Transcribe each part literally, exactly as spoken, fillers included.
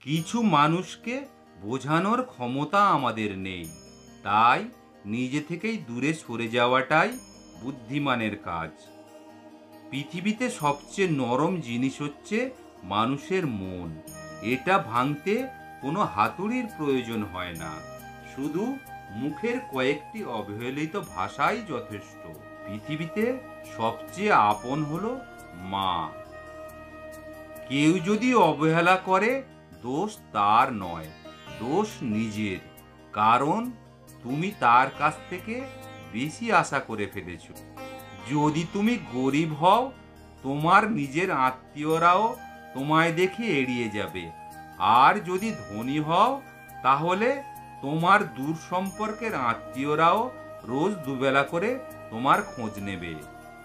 কিছু মানুষকে বোঝানোর ক্ষমতা আমাদের নেই, তাই নিজে থেকেই দূরে সরে যাওয়াটাই বুদ্ধিমানের কাজ। পৃথিবীতে সবচেয়ে নরম জিনিস হচ্ছে মানুষের মন। এটা ভাঙতে কোনো হাতুড়ির প্রয়োজন হয় না, শুধু মুখের কয়েকটি অবহেলিত ভাষাই যথেষ্ট। পৃথিবীতে সবচেয়ে আপন হলো মা। কেউ যদি অবহেলা করে, দোষ তার নয়, দোষ নিজের। কারণ তুমি তার কাছ থেকে বেশি আশা করে ফেলেছ। যদি তুমি গরিব হও, তোমার নিজের আত্মীয়রাও তোমায় দেখে এড়িয়ে যাবে। আর যদি ধনী হও, তাহলে তোমার দূর সম্পর্কের আত্মীয়রাও রোজ দুবেলা করে তোমার খোঁজ নেবে।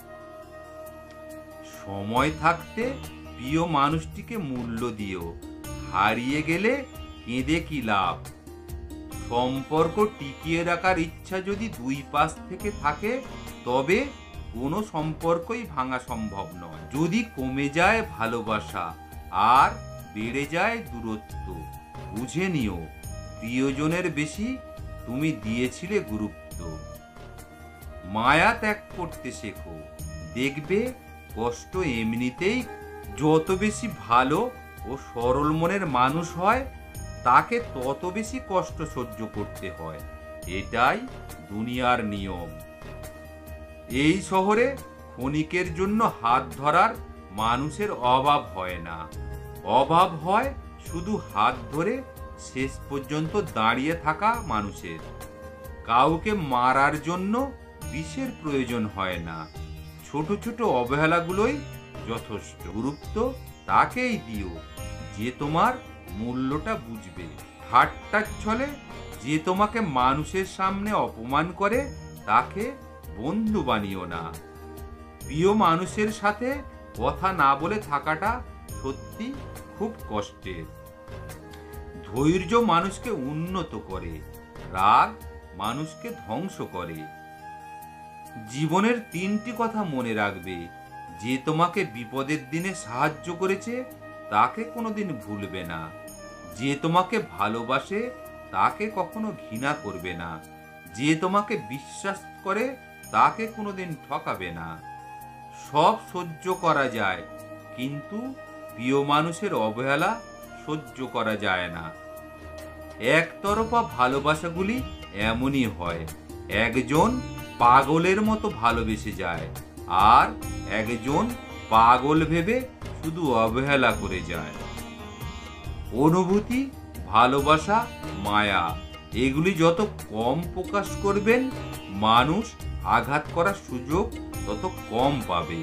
সময় থাকতে প্রিয় মানুষটিকে মূল্য দিও, হারিয়ে গেলে কেঁদে কি লাভ। সম্পর্ক টিকিয়ে রাখার ইচ্ছা যদি দুই পাশ থেকে থাকে, তবে কোনো সম্পর্কই ভাঙা সম্ভব নয়। যদি কমে যায় ভালোবাসা আর বেড়ে যায় দূরত্ব, বুঝে নিও প্রিয়জনের বেশি তুমি দিয়েছিলে গুরুত্ব। মায়া ত্যাগ করতে শেখো, দেখবে কষ্ট এমনিতেই। যত বেশি ভালো ও সরল মনের মানুষ হয়, তাকে তত বেশি কষ্ট সহ্য করতে হয়। এটাই দুনিয়ার নিয়ম। এই শহরে ক্ষণিকের জন্য হাত ধরার মানুষের অভাব হয় না, অভাব হয় শুধু হাত ধরে শেষ পর্যন্ত দাঁড়িয়ে থাকা মানুষের। কাউকে মারার জন্য বিষের প্রয়োজন হয় না, ছোট ছোট অবহেলাগুলোই যথেষ্ট। গুরুত্ব তাকেই দিও যে তোমার মূল্যটা বুঝবে। ঠাট্টার ছলে যে তোমাকে মানুষের সামনে অপমান করে, তাকে বন্ধু বানিও না। প্রিয় মানুষের সাথে কথা না বলে থাকাটা সত্যি খুব কষ্টের। ধৈর্য মানুষকে উন্নত করে, রাগ মানুষকে ধ্বংস করে। জীবনের তিনটি কথা মনে রাখবে। যে তোমাকে বিপদের দিনে সাহায্য করেছে, তাকে কোনোদিন ভুলবে না। যে তোমাকে ভালোবাসে, তাকে কখনো ঘৃণা করবে না। যে তোমাকে বিশ্বাস করে, তাকে কোনোদিন ঠকাবে না। সব সহ্য করা যায়, কিন্তু প্রিয় মানুষের অবহেলা সহ্য করা যায় না। একতরফা ভালোবাসাগুলি এমনই হয়, একজন পাগলের মতো ভালোবেসে যায়, আর একজন পাগল ভেবে শুধু অবহেলা করে যায়। অনুভূতি, ভালোবাসা, মায়া এগুলি যত কম প্রকাশ করবেন, মানুষ আঘাত করার সুযোগ তত কম পাবে।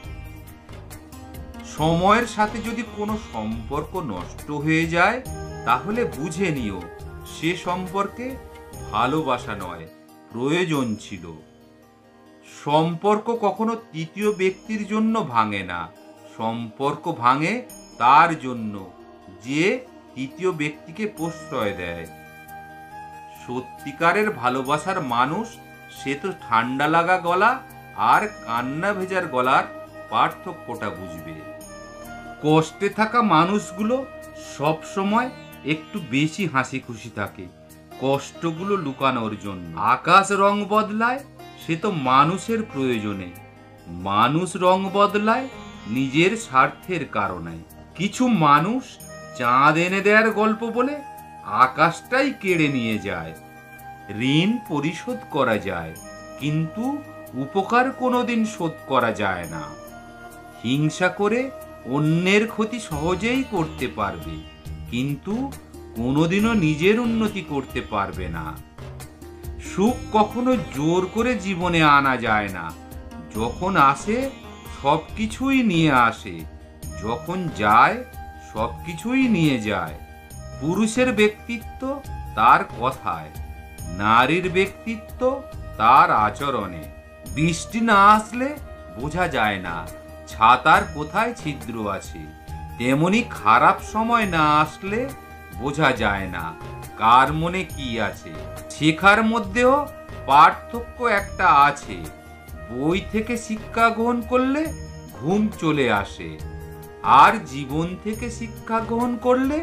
সময়ের সাথে যদি কোনো সম্পর্ক নষ্ট হয়ে যায়, তাহলে বুঝে নিও সে সম্পর্কে ভালোবাসা নয়, প্রয়োজন ছিল। সম্পর্ক কখনো তৃতীয় ব্যক্তির জন্য ভাঙে না, সম্পর্ক ভাঙে তার জন্য যে তৃতীয় ব্যক্তিকে প্রশ্রয় দেয়। সত্যিকারের ভালোবাসার মানুষ সে তো ঠান্ডা লাগা গলা আর কান্না ভেজার গলার পার্থক্যটা বুঝবে। কষ্টে থাকা মানুষগুলো সব সময় একটু বেশি হাসি খুশি থাকে কষ্টগুলো লুকানোর জন্য। আকাশ রং বদলায়, সে তো মানুষের প্রয়োজনে। মানুষ রং বদলায় নিজের স্বার্থের কারণে। কিছু মানুষ চাঁদ এনে দেওয়ার গল্প বলে আকাশটাই কেড়ে নিয়ে যায়। ঋণ পরিশোধ করা যায়, কিন্তু উপকার কোনোদিন শোধ করা যায় না। হিংসা করে অন্যের ক্ষতি সহজেই করতে পারবে, কিন্তু কোনোদিনও নিজের উন্নতি করতে পারবে না। সুখ কখনো জোর করে জীবনে আনা যায় না। যখন আসে সব কিছুই নিয়ে আসে, যখন যায় সব কিছুই নিয়ে যায়। পুরুষের ব্যক্তিত্ব তার কথায়, নারীর ব্যক্তিত্ব তার আচরণে। বৃষ্টি না আসলে বোঝা যায় না ছাতার কোথায় ছিদ্র আছে, তেমনি খারাপ সময় না আসলে বোঝা যায় না কার মনে কি আছে। শেখার মধ্যেও পার্থক্য একটা আছে। বই থেকে শিক্ষা গ্রহণ করলে ঘুম চলে আসে, আর জীবন থেকে শিক্ষা গ্রহণ করলে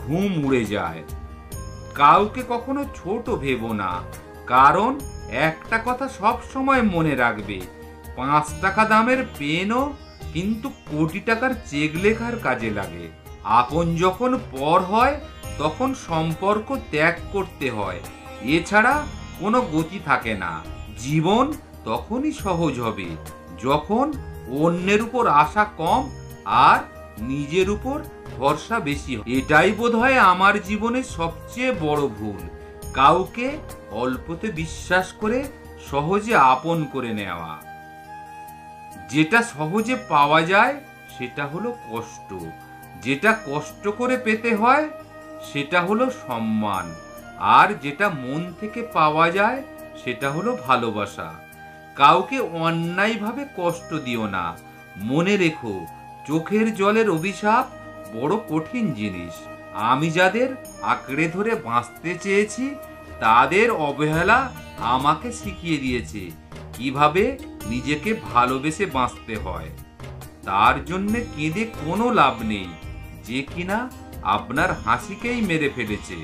ঘুম উড়ে যায়। কাউকে কখনো ছোট ভেবো না, কারণ একটা কথা সব সময় মনে রাখবে, পাঁচ টাকা দামের পেনও কিন্তু কোটি টাকার চেক লেখার কাজে লাগে। আপন যখন পর হয় তখন সম্পর্ক ত্যাগ করতে হয়, এছাড়া কোনো গতি থাকে না। জীবন তখনই সহজ হবে যখন অন্যের উপর আশা কম আর নিজের উপর ভরসা বেশি। এটাই বোধহয় আমার জীবনের সবচেয়ে বড় ভুল, কাউকে অল্পতে বিশ্বাস করে সহজে আপন করে নেওয়া। যেটা সহজে পাওয়া যায় সেটা হলো কষ্ট, যেটা কষ্ট করে পেতে হয় সেটা হলো সম্মান, আর যেটা মন থেকে পাওয়া যায় সেটা হলো ভালোবাসা। কাউকে অন্যায়ভাবে কষ্ট দিও না। মনে রেখো, চোখের জলের অভিশাপ বড় কঠিন জিনিস। আমি যাদের আঁকড়ে ধরে বাঁচতে চেয়েছি তাদের অবহেলা আমাকে শিখিয়ে দিয়েছে কিভাবে নিজেকে ভালোবেসে বাঁচতে হয়। তার জন্যে কেঁদে কোনো লাভ নেই, যে কিনা আপনার হাসিকেই মেরে ফেলেছে।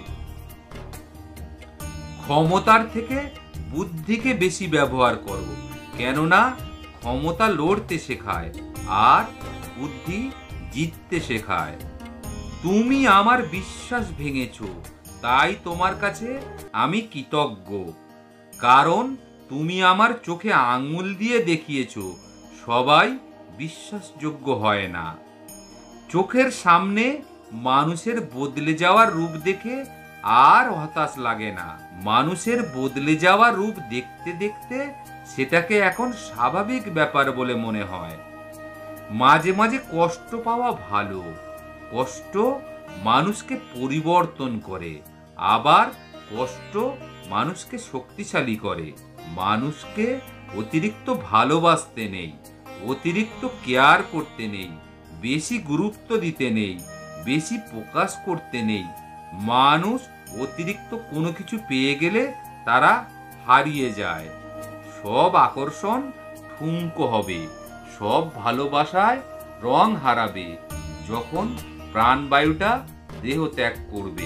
ক্ষমতার থেকে বুদ্ধিকে বেশি ব্যবহার করো, কেননা ক্ষমতা লড়তে শেখায় আর বুদ্ধি জিততে শেখায়। তুমি আমার বিশ্বাস ভেঙেছো, তাই তোমার কাছে আমি কৃতজ্ঞ, কারণ তুমি আমার চোখে আঙুল দিয়ে দেখিয়েছো সবাই বিশ্বাসযোগ্য হয় না। চোখের সামনে মানুষের বদলে যাওয়ার রূপ দেখে আর হতাশ লাগে না। মানুষের বদলে যাওয়া রূপ দেখতে দেখতে সেটাকে এখন স্বাভাবিক ব্যাপার বলে মনে হয়। মাঝে মাঝে কষ্ট পাওয়া ভালো, কষ্ট মানুষকে পরিবর্তন করে, আবার কষ্ট মানুষকে শক্তিশালী করে। মানুষকে অতিরিক্ত ভালোবাসতে নেই, অতিরিক্ত কেয়ার করতে নেই, বেশি গুরুত্ব দিতে নেই, বেশি প্রকাশ করতে নেই। মানুষ অতিরিক্ত কোনো কিছু পেয়ে গেলে তারা হারিয়ে যায়। সব আকর্ষণ ঠুনকো হবে, সব ভালোবাসায় রং হারাবে যখন প্রাণবায়ুটা দেহ ত্যাগ করবে।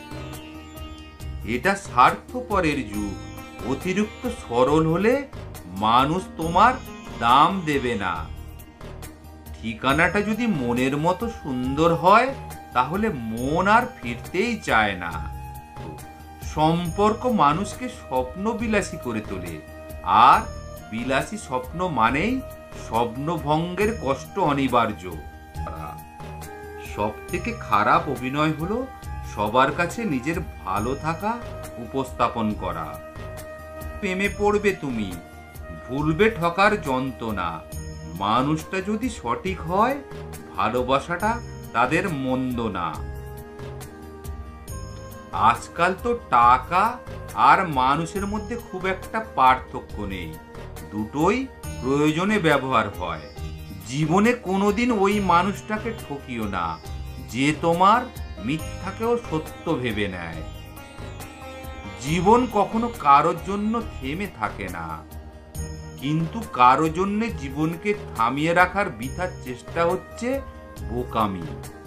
এটা স্বার্থপরের যুগ। অতিরিক্ত সরল হলে মানুষ তোমার দাম দেবে না। ঠিকানাটা যদি মনের মতো সুন্দর হয় তাহলে মন আর ফিরতেই চায় না। সম্পর্ক মানুষকে স্বপ্ন বিলাসী করে তোলে, আর বিলাসী স্বপ্ন মানেই স্বপ্নভঙ্গের কষ্ট অনিবার্য। সব থেকে খারাপ অভিনয় হলো সবার কাছে নিজের ভালো থাকা উপস্থাপন করা। প্রেমে পড়বে তুমি, ভুলবে ঠকার যন্ত্রণা। মানুষটা যদি সঠিক হয় ভালোবাসাটা তাদের মন্দ না। আজকাল তো টাকা আর মানুষের মধ্যে খুব একটা পার্থক্য নেই, দুটোই প্রয়োজনে ব্যবহার হয়। জীবনে কোনোদিন ওই মানুষটাকে ঠকিও না যে তোমার মিথ্যাকেও সত্য ভেবে নেয়। জীবন কখনো কারোর জন্য থেমে থাকে না, কিন্তু কারো জন্য জীবনকে থামিয়ে রাখার বৃথার চেষ্টা হচ্ছে বোকামি।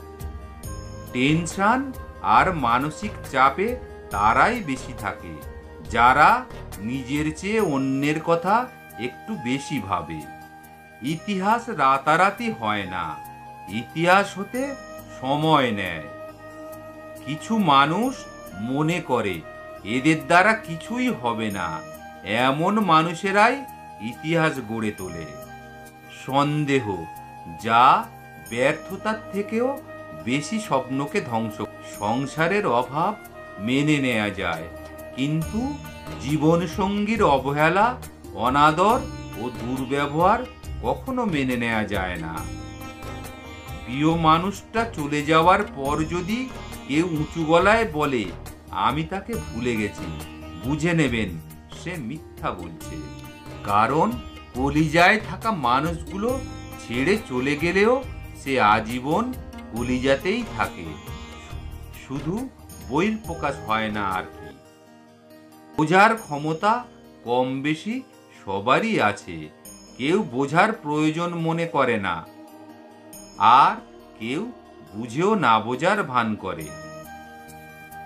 টেনশন আর মানসিক চাপে তারাই বেশি থাকে যারা নিজের চেয়ে অন্যের কথা একটু বেশি ভাবে। ইতিহাস রাতারাতি হয় না, ইতিহাস হতে সময় নেয়। কিছু মানুষ মনে করে এদের দ্বারা কিছুই হবে না, এমন মানুষেরাই ইতিহাস গড়ে তোলে। সন্দেহ যা ব্যর্থতার থেকেও বেশি স্বপ্নকে ধ্বংস। সংসারের অভাব মেনে নেওয়া যায়, কিন্তু জীবনসঙ্গীর অবহেলা, অনাদর ও দুর্ব্যবহার কখনো মেনে নেওয়া যায় না। প্রিয় মানুষটা চলে যাওয়ার পর যদি কেউ উঁচু গলায় বলে আমি তাকে ভুলে গেছি, বুঝে নেবেন সে মিথ্যা বলছে। কারণ কলিজায় থাকা মানুষগুলো ছেড়ে চলে গেলেও সে আজীবন কলিজাতেই থাকে, শুধু বহির প্রকাশ হয় না আর কি। বোঝার ক্ষমতা কম বেশি সবারই আছে, কেউ বোঝার প্রয়োজন মনে করে না, আর কেউ বুঝেও না বোঝার ভান করে।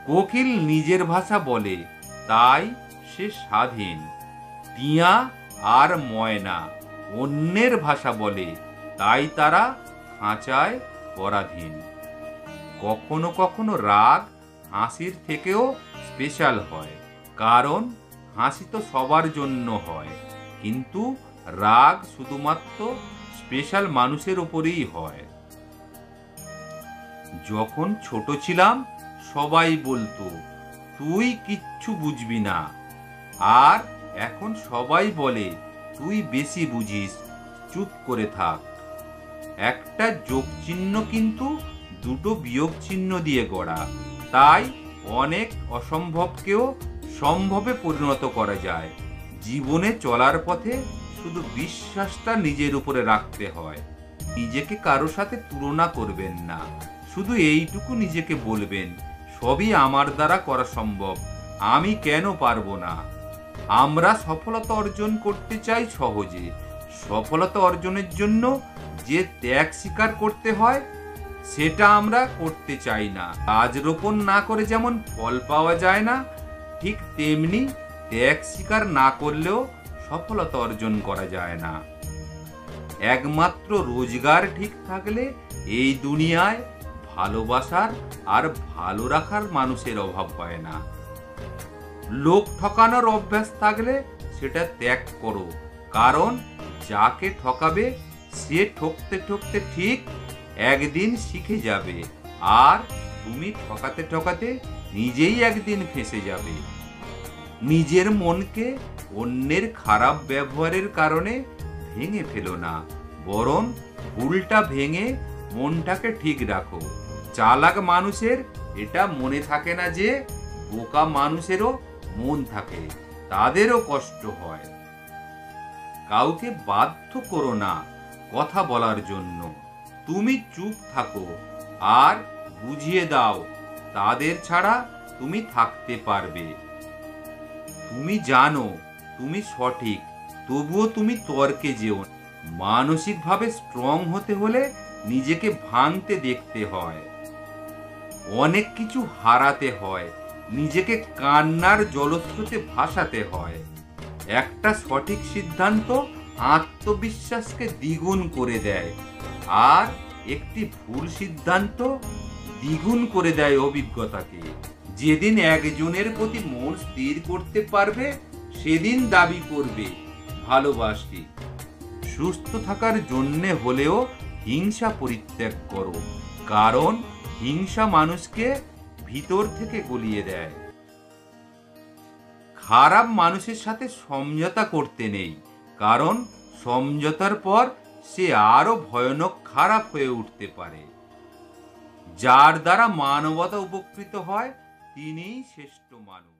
কোকিল নিজের ভাষা বলে, তাই সে স্বাধীন। টিয়া আর ময়না অন্যের ভাষা বলে, তাই তারা খাঁচায় পরাধীন। কখনো কখনো রাগ হাসির থেকেও স্পেশাল হয়, কারণ হাসি তো সবার জন্য হয়, কিন্তু রাগ শুধুমাত্র স্পেশাল মানুষের উপরেই হয়। যখন ছোট ছিলাম সবাই বলতো, তুই কিচ্ছু বুঝবি না, আর এখন সবাই বলে, তুই বেশি বুঝিস, চুপ করে থাক। একটা যোগ চিহ্ন কিন্তু দুটো বিয়োগ চিহ্ন দিয়ে গড়া, তাই অনেক অসম্ভবকেও সম্ভবে পরিণত করা যায়। জীবনে চলার পথে শুধু বিশ্বাসটা নিজের উপরে রাখতে হয়। নিজেকে কারো সাথে তুলনা করবেন না, শুধু এইটুকু নিজেকে বলবেন, সবই আমার দ্বারা করা সম্ভব, আমি কেন পারবো না। আমরা সফলতা অর্জন করতে চাই সহজে, সফলতা অর্জনের জন্য যে ত্যাগ স্বীকার করতে হয় সেটা আমরা করতে চাই না। গাছ রোপণ না করে যেমন ফল পাওয়া যায় না, ঠিক তেমনি ত্যাগ স্বীকার না করলেও সফলতা অর্জন করা যায় না। একমাত্র রোজগার ঠিক থাকলে এই দুনিয়ায় ভালোবাসার আর ভালো রাখার মানুষের অভাব হয় না। লোক ঠকানোর অভ্যাস থাকলে সেটা ত্যাগ করো, কারণ যাকে ঠকাবে সে ঠকতে ঠকতে ঠিক একদিন শিখে যাবে, আর তুমি ঠকাতে ঠকাতে নিজেই একদিন ফেঁসে যাবে। নিজের মনকে অন্যের খারাপ ব্যবহারের কারণে ভেঙে ফেলো না, বরং ভুলটা ভেঙে মনটাকে ঠিক রাখো। চালাক মানুষের এটা মনে থাকে না যে বোকা মানুষেরও মন থাকে, তাদেরও কষ্ট হয়। কাউকে বাধ্য করো না কথা বলার জন্য, তুমি চুপ থাকো আর বুঝিয়ে দাও তাদের ছাড়া তুমি থাকতে পারবে। তুমি জানো তুমি সঠিক, তবুও তুমি তর্কে যেও। মানসিকভাবে স্ট্রং হতে হলে নিজেকে ভাঙতে দেখতে হয়, অনেক কিছু হারাতে হয়, নিজেকে কান্নার জলস্রোতে ভাসাতে হয়। একটা সঠিক সিদ্ধান্ত আত্মবিশ্বাসকে দ্বিগুণ করে দেয়, আর একটি ভুল সিদ্ধান্ত দ্বিগুণ করে দেয় অভিজ্ঞতাকে। যেদিন একজনের প্রতি মন স্থির করতে পারবে সেদিন দাবি করবে ভালোবাসি। সুস্থ থাকার জন্যে হলেও হিংসা পরিত্যাগ করো, কারণ হিংসা মানুষকে ভিতর থেকে গলিয়ে দেয়। খারাপ মানুষের সাথে সমঝোতা করতে নেই, কারণ সমঝোতার পর সে আরো ভয়ানক খারাপ হয়ে উঠতে পারে। যার দ্বারা মানবতা উপকৃত হয় তিনিই শ্রেষ্ঠ মানুষ।